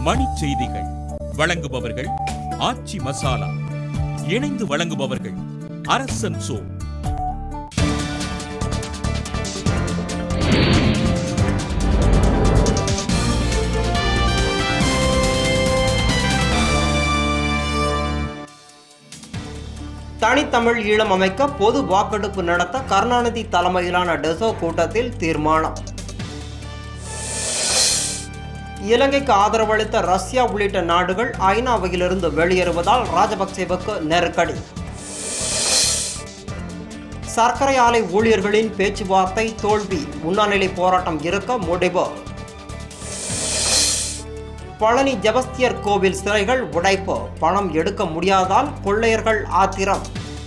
மணிச் செய்திகள் வழங்குபவர்கள் ஆச்சி மசாலா. இணைந்து வழங்குபவர்கள் அரசன் சோ. தனித்தமிழ் ஈழம் அமைக்க பொது வாக்கெடுப்பு நடத்த கருணாநிதி தலைமையிலான டெசோ கூட்டத்தில் தீர்மானம். இலங்கைக்கு ஆதரவளித்த ரஷ்யா உள்ளிட்ட நாடுகள் ஐநாவிலிருந்து வெளியேறுவதால் ராஜபக்சேவுக்கு நெருக்கடி. சர்க்கரை ஆலை ஊழியர்களின் பேச்சுவார்த்தை தோல்வி, உண்ணாநிலை போராட்டம் இருக்க முடிவு. பழனி ஜெபஸ்தியர் கோவில் சிலைகள் உடைப்பு, பணம் எடுக்க முடியாதால் கொள்ளையர்கள் ஆத்திரம்.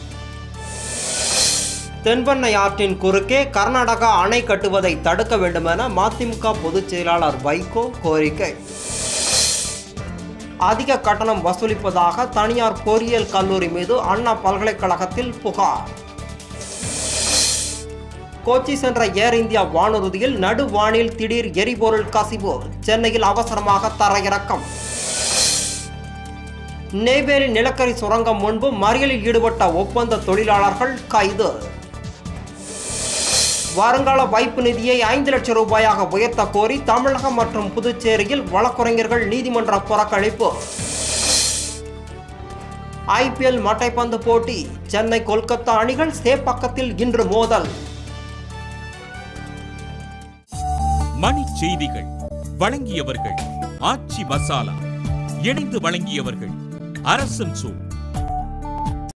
தென்பெண்ணை ஆற்றின் குறுக்கே கர்நாடகா அணை கட்டுவதை தடுக்க வேண்டுமென மதிமுக பொதுச் செயலாளர் வைகோ கோரிக்கை. அதிக கட்டணம் வசூலிப்பதாக தனியார் பொறியியல் கல்லூரி மீது அண்ணா பல்கலைக்கழகத்தில் புகார். கோச்சி சென்ற ஏர் இந்தியா வானூர்தியில் நடுவானில் திடீர் எரிபொருள் கசிவு, சென்னையில் அவசரமாக தரையிறக்கம். நெய்வேலி நிலக்கரி சுரங்கம் முன்பு மறியலில் ஈடுபட்ட ஒப்பந்த தொழிலாளர்கள் கைது. வருங்கால வைப்பு நிதியை 5 லட்சம் ரூபாயாக உயர்த்த கோரி தமிழகம் மற்றும் புதுச்சேரியில் வழக்குரைஞர்கள் நீதிமன்ற புறக்கணிப்பு. ஐபிஎல் மட்டைப்பந்து போட்டி, சென்னை கொல்கத்தா அணிகள் சேப்பக்கத்தில் இன்று மோதல். மணிச் செய்திகள் வழங்கியவர்கள் ஆச்சி மசாலா. இணைந்து வழங்கியவர்கள் அரசன் சோ.